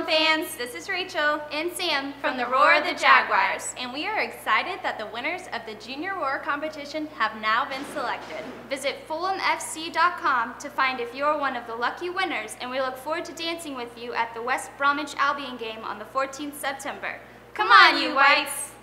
fans, this is Rachel and Sam from the Roar of the Jaguars, and we are excited that the winners of the Junior Roar competition have now been selected. Visit FulhamFC.com to find if you're one of the lucky winners, and we look forward to dancing with you at the West Bromwich Albion game on the 14th September. Come on, you Whites!